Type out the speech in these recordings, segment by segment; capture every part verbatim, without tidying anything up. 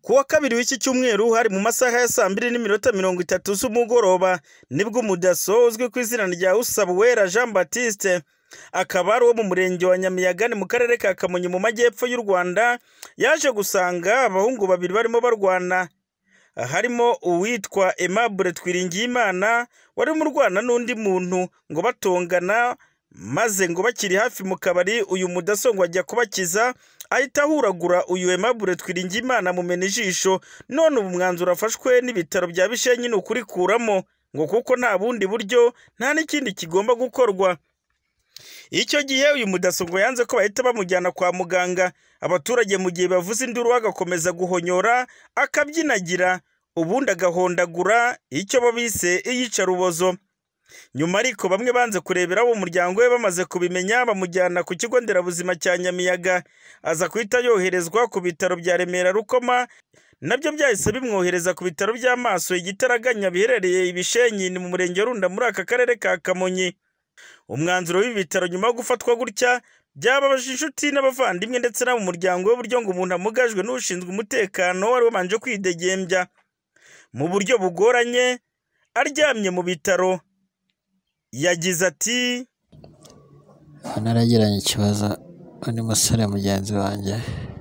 Kuwa kabiri w'iki cyumweru hari mu masaha ya saa mbiri n'iminota mirongo itatu z'umugoroba nibwo umudaso uzwi ku izina rya Usabuwera Jean Baptiste akaba ari uwo mu murenge wa Nyamiyaga mu karere ka Kamonyi mu majyepfo y'u Rwanda yaje gusanga abahungu babiri barimo barwana, harimo uwitwa Aimable Twiringiyimana wari mu rwana n'undi muntu ngo batongana, maze ngo bakiri hafi mu kabari uyu mudaso ngo ajya kubakiza ahita ahuragura uyu Aimable Twiringiyimana mumena ijisho. None ubu mwanzuro afashwe n'ibitaro bya Bishenyi ni ukurikuramo ngo kuko nta bundi buryo nta n'ikindi kigomba gukorwa. Icyo gihe uyu mudaso ngo yanze ko bahita bamujyana kwa muganga, abaturage mu gihe bavuze induru agakomeza guhonyora akabyinagira ubundi agahondagura icyo babise iyicarubozo. Nyuma ariko bamwe banze kurebera abo umuryango we bamaze kubimenya bamujyana ku kigo nderabuzima cya Nyamiyaga, aza kuhita yoherezwa ku bitaro bya Remera Rukoma, nabyo byahise bimwohereza ku bitaro by'amaso Igitaraganya biherereye Ibishenyi ni mu murenge wa Runda muri aka karere ka Kamonyi. Umwanzuro w'ibi bitaro nyuma yo gufatwa gutya byababaje inshuti n'abavandimwe ndetse n'abo mu muryango we buryo ngo umuntu amugajwe n'ushinzwe umutekano wari wabanje kwidegembya mu buryo bugoranye aryamye mu bitaro. Yagize ati naragiranye ikibazo undi musore mugenzi wanjye,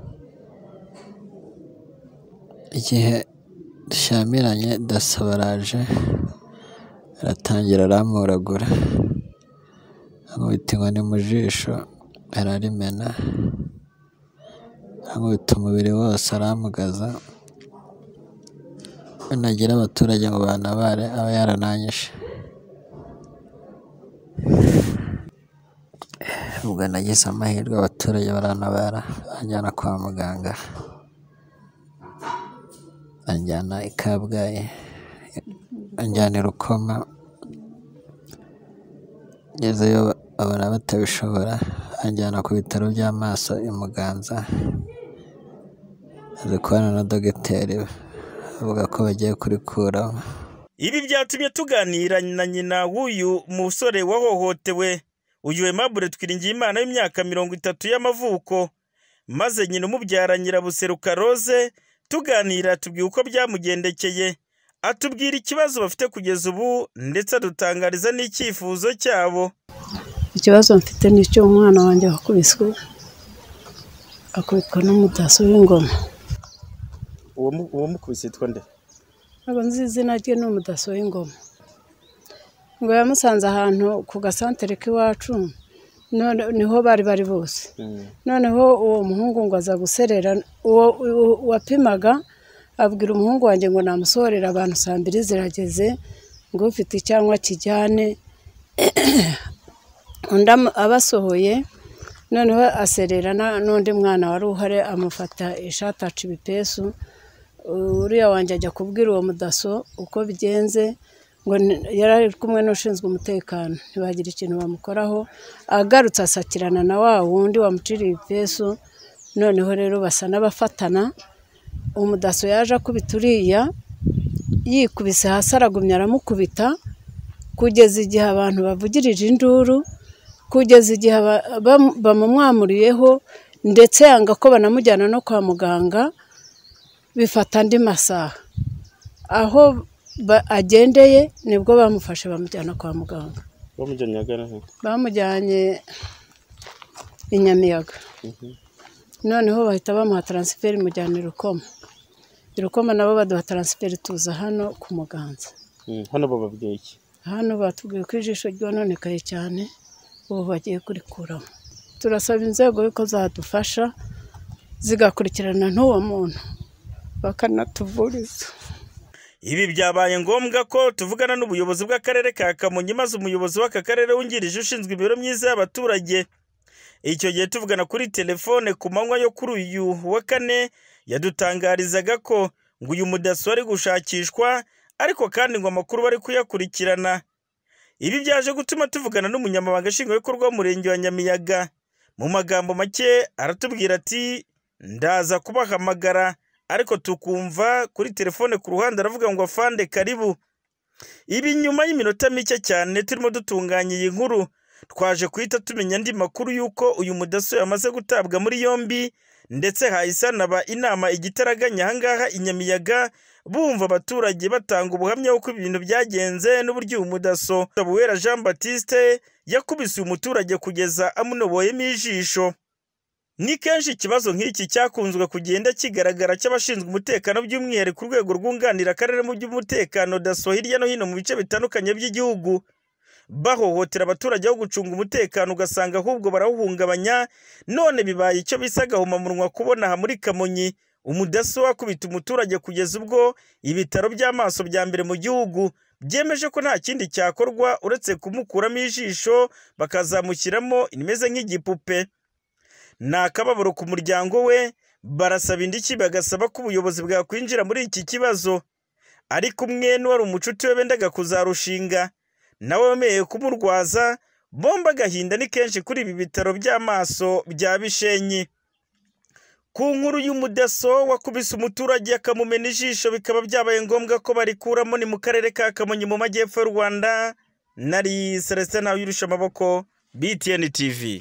igihe dushamiranye daso baraje aratangira aramuragura amwita inkoni mu jisho ararimena, amwita umubiri wose aramugaza, nagira abaturage ngo bantabare aba yarananyishe. Ubwo nagize amahirwe abaturage barantabara banjyana kwa muganga, banjyana i Kabgayi, banjyana i Rukoma, ngezeyo babona batabishobora banjyana ku bitaro by'amaso i Muganza, aza kubana na dogiteri avuga ko bagiye kurikuraho. Ibi byatumye tuganira na nyina w'uyu musore wahohotewe, uyu Aimable Twiringiyimana w'imyaka mirongo itatu y'amavuko, maze nyina umubyara Nyirabuseruka Rose tuganira tubwiye uko byamugendekeye, atubwira ikibazo bafite kugeza ubu ndetse adutangariza n'icyifuzo cyabo. Ikibazo mfite ni cyo umwana wanjye wakubiswe akubitwa n'umudaso w'ingoma. Uwo mukubise yitwa nde? Abo nzi izina rye ni umudaso w'ingoma, ngo yamusanze ahantu ku gasantere k'iwacu, none niho bari bari bose. Noneho uwo muhungu ngo aza guserera, uwo wapimaga abwira umuhungu wanjye ngo namusohorera abantu saa mbiri zirageze ngo ufite icyanywa kijyane. Undi abasohoye noneho aserera n'undi mwana wari uhari amufata ishati aca ibipesu. Uriya wanjye ajya kubwira uwo mudaso uko bigenze, ngo yari kumwe n'ushinzwe umutekano ntibagira ikintu bamukoraho. Agarutse asakirana na wa wundi wamuciriye ibipesu, noneho rero basa n'abafatana. Umudaso yaje akubita uriya, yikubise hasi aragumya aramukubita kugeza igihe abantu bavugirije induru, kugeza igihe bamumwamuriyeho ndetse yanga ko banamujyana no kwa muganga. Bifata andi masaha, aho agendeye nibwo bamufashe bamujyana kwa muganga. Bamujyanye agana he? Bamujyanye i Nyamiyaga. Noneho bahita bamuha transfer mujyana i Rukoma. I Rukoma nabo baduha transfer tuza hano ku Muganza. Hano bababwiye iki? Hano batubwiye ko ijisho ryononekaye cyane ubu bagiye kurikuramo. Turasaba inzego yuko zadufasha zigakurikirana n'uwo muntu bakanatuvuriza. Ibi byabaye ngombwa ko tuvugana n'ubuyobozi bw'akarere ka Kamonyi, maze umuyobozi w'aka karere wungirije ushinzwe ibiro myiza y'abaturage. Icyo gihe tuvugana kuri telefone ku manywa yo kuri uyu wa kane yadutangarizaga ko ngo uyu mudaso ari gushakishwa ariko kandi ngo amakuru bari kuyakurikirana. Ibi byaje gutuma tuvugana n'umunyamabanga nshingwabikorwa w'umurenge wa Nyamiyaga. Mu magambo make aratubwira ati ndaza kubahamagara, ariko tukumva kuri telefone ku ruhande aravuga ngo afande karibu. Ibi nyuma y'iminota mike cyane turimo dutunganya iyi nkuru twaje kuhita tumenya andi makuru yuko uyu mudaso yamaze gutabwa muri yombi ndetse hahise hanaba inama igitaraganya ahangaha i Nyamiyaga bumva abaturage batanga ubuhamya uko ibintu byagenze n'uburyo umudaso Uwera Jean Baptiste yakubise umuturage kugeza amunoboyemo ijisho. Ni kenshi ikibazo nk'iki cyakunzwe kugenda kigaragara cy'abashinzwe umutekano by'umwihariko ku rwego rwunganira akarere mu by'umutekano daso hirya no hino mu bice bitandukanye by'igihugu, bahohotera abaturage aho gucunga umutekano ugasanga ahubwo barawuhungabanya. None bibaye icyo bise gahomamunwa kubona aha muri Kamonyi umudaso wakubita umuturage kugeza ubwo ibitaro by'amaso bya mbere mu gihugu byemeje ko nta kindi cyakorwa uretse kumukuramo ijisho bakazamushyiramo imeze nk'igipupe. Ni akababaro ku muryango we, barasaba indishyi bagasaba ko ubuyobozi bwakwinjira muri iki kibazo, ariko umwe n'uwari umucuti we bendaga kuzarushinga nawe wemeye kumurwaza. Bomba agahinda ni kenshi kuri ibi bitaro by'amaso bya Bishenyi. Ku nkuru y'umudaso wakubise umuturage akamumena ijisho bikaba byabaye ngombwa ko barikuramo, ni mu karere ka Kamonyi mu majyepfo y'u Rwanda. Nari Celestin Ntawuyirusha amaboko, B T N T V.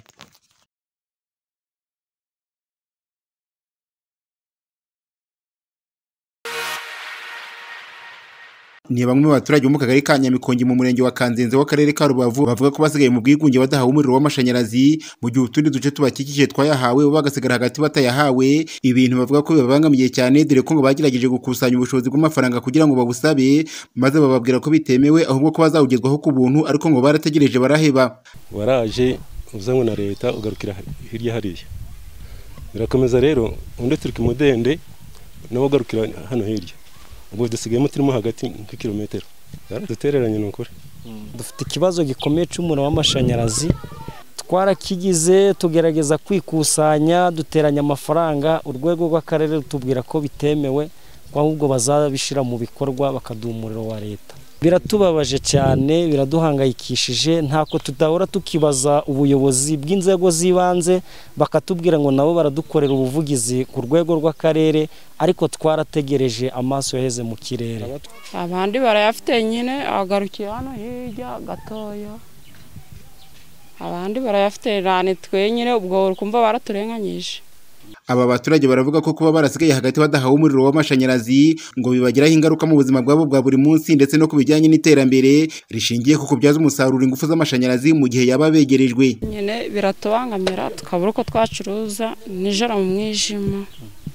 Ni bamwe mu baturage bo mu kagari ka Nyamikongi mu murenge wa Kanzenze w'akarere ka Rubavu bavuga ko basigaye mu bwigunge badahawe umuriro w'amashanyarazi mu gihe utundi duce tubakikije twayahawe bo bagasigara hagati batayahawe. Ibintu bavuga ko bibabangamiye cyane dore ko ngo bagerageje gukusanya ubushobozi bw'amafaranga kugira ngo babusabe, maze bababwira ko bitemewe ahubwo ko bazawugezwaho ku buntu, ariko ngo barategereje baraheba. Waraje uzanywe na leta ugarukira hirya hariya, birakomeza rero undi turi kimudende nawo ugarukira hano hirya, ubwo dusigayemo turimo hagati nk'ikilometero. Dutereranye n'ukuri dufite ikibazo gikomeye cy'umuriro w'amashanyarazi, twarakigize tugerageza kwikusanya duteranya amafaranga, urwego rw'akarere rutubwira ko bitemewe ko ahubwo bazabishira mu bikorwa bakaduha umuriro wa leta. Biratubabaje cyane, biraduhangayikishije, ntako tudahora tukibaza ubuyobozi bw'inzego z'ibanze bakatubwira ngo nabo baradukorera ubuvugizi ku rwego rw'akarere, ariko twarategereje amaso yaheze mu kirere. Abandi barayafite nyine agarukiye hano hirya gatoya, abandi barayafite rane twe nyine ubwo ukumva baraturenganyije. Aba baturage baravuga ko kuba barasigaye hagati badahawe umuriro w'amashanyarazi ngo bibagiraho ingaruka mu buzima bwabo bwa buri munsi, ndetse no kubijyanye n'iterambere rishingiye ku kubyaza umusaruro ingufu z'amashanyarazi mu gihe yaba begerejwe. Nyine biratubangamira tukabura uko twacuruza nijoro mu mwijima.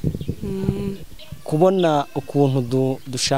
Kubona ukuntu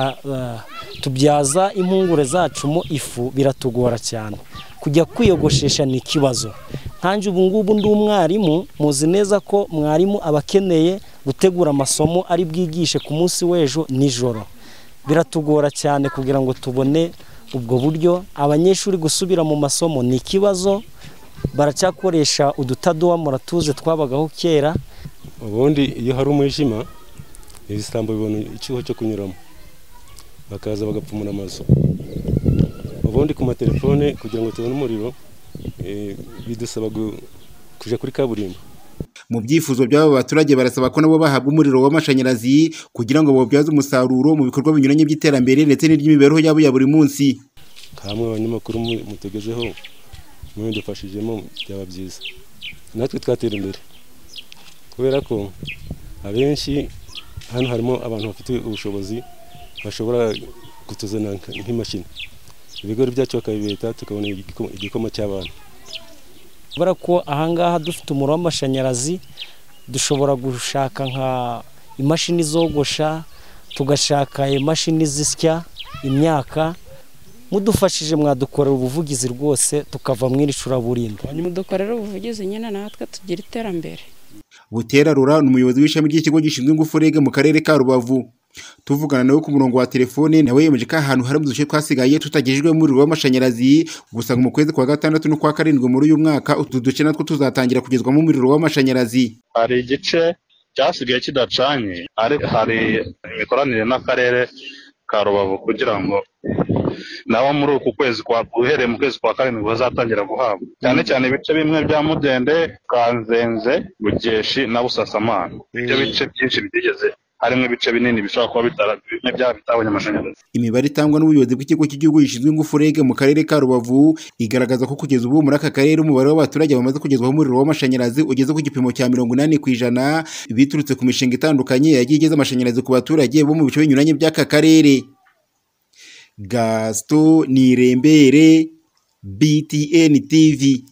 tubyaza impungure zacu mu ifu biratugora cyane, kujya kwiyogoshesha ni ikibazo. Nkanje ubu ngubu ndi umwarimu, muzi neza ko mwarimu abakeneye gutegura amasomo ari bwigishe ku munsi w'ejo nijoro, biratugora cyane kugira ngo tubone ubwo buryo. Abanyeshuri gusubira mu masomo ni ikibazo, baracyakoresha udutadowa muratuze twabagaho kera. Ubundi iyo hari umwijima ibisambo bibona icyuho cyo kunyuramo bakaza bagapfumura amazu. Ubundi ku matelefone kugira ngo tubone umuriro bidusaba kuja kuri kaburimbo. Mu byifuzo by'aba baturage barasaba ko nabo bahabwa umuriro w'amashanyarazi kugira ngo bawubyaze umusaruro mu bikorwa binyuranye by'iterambere ndetse n'iry'imibereho yabo ya buri munsi. Kamwe abanyamakuru mutegezeho mwendufashijemo byaba byiza, natwe twatera imbere, kubera ko abenshi hano harimo abantu bafite ubushobozi bashobora kutuzana nk'imashini, ibigori byacu bakabibeta tukabona igikoma cy'abana. Bara ko ahangaha dufite umuriro w'amashanyarazi dushobora gushaka nka imashini zogosha, tugashaka imashini zisya imyaka. Mudufashije mwadukorera ubuvugizi rwose tukava mw'iri curaburindi. Mudukorera ubuvugizi nyine natwe tugira iterambere. Butera Rura ni umuyobozi w'ishami ry'ikigo gishinzwe ingufu R E G mu karere ka Rubavu. Tuvugana nawe ku murongo wa telefone, nawe yemeje ko ahantu hari mu duce twasigaye tutagejejwe umuriro w'amashanyarazi, gusa mu kwezi kwa gatandatu no kwa karindwi muri uyu mwaka utu duce natwo tuzatangira kugezwamo umuriro w'amashanyarazi. Hari igice cyasigaye kidacanye, hari imikoranire n'akarere ka Rubavu kugira ngo nabo muri uku kwezi kwa uhereye mu kwezi kwa karindwi bazatangira guhabwa, cyane cyane ibice bimwe bya Mudende, Kanzenze, Bugeshi na Busasamana. Ibyo bice byinshi bitigeze harimo ibice binini bishobora kuba bitara bimwe byaba bitabonye amashanyarazi. Imibare itangwa n'ubuyobozi bw'ikigo cy'igihugu gishinzwe ingufu R E G mu karere ka Rubavu igaragaza ko kugeza ubu muri aka karere umubare w'abaturage bamaze kugezwaho umuriro w'amashanyarazi ugeze ku gipimo cya mirongo inani ku ijana biturutse ku mishinga itandukanye yagiye igeza amashanyarazi ku baturage bo mu bice binyuranye by'aka karere. Gaston Nirembere, B T N T V.